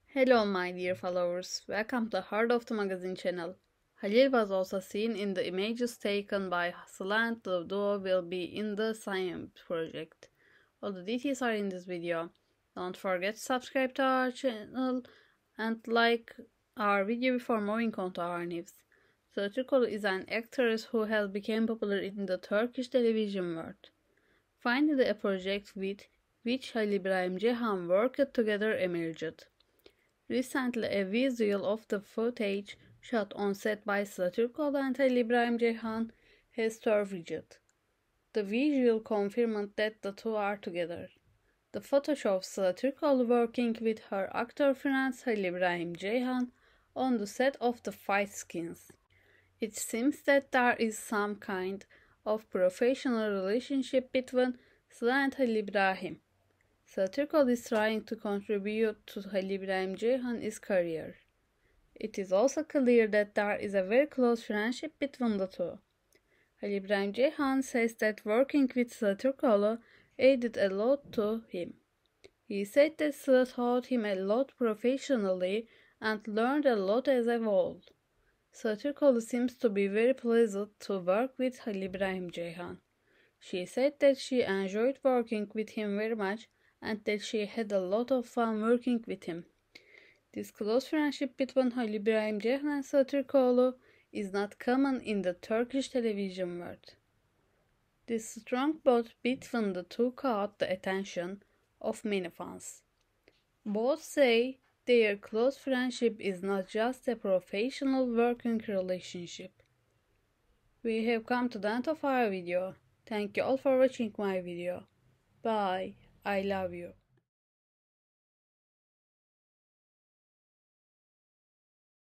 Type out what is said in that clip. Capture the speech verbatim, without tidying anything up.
Hello, my dear followers. Welcome to Heart of the Magazine channel. Halil was also seen in the images taken by Sıla and the duo will be in the Siam project. All the details are in this video. Don't forget to subscribe to our channel and like our video before moving on to our news. Sıla Türkoğlu is an actress who has become popular in the Turkish television world. Finally, a project with which Halil İbrahim Ceyhan worked together emerged. Recently, a visual of the footage shot on set by Sıla Türkoğlu and Halil İbrahim Ceyhan has surfaced. The visual confirmed that the two are together. The photo shows Sıla Türkoğlu working with her actor friends Halil İbrahim Ceyhan on the set of The Fight Skins. It seems that there is some kind of professional relationship between Sıla and Halil İbrahim. Sıla Türkoğlu is trying to contribute to Halil İbrahim Ceyhan's career. It is also clear that there is a very close friendship between the two. Halil İbrahim Ceyhan says that working with Sıla Türkoğlu aided a lot to him. He said that Sıla taught him a lot professionally and learned a lot as a whole. Sıla Türkoğlu seems to be very pleased to work with Halil İbrahim Ceyhan. She said that she enjoyed working with him very much and that she had a lot of fun working with him. This close friendship between Halil İbrahim Ceyhan and Sıla Türkoğlu is not common in the Turkish television world. This strong bond between the two caught the attention of many fans. Both say their close friendship is not just a professional working relationship. We have come to the end of our video. Thank you all for watching my video. Bye. I love you.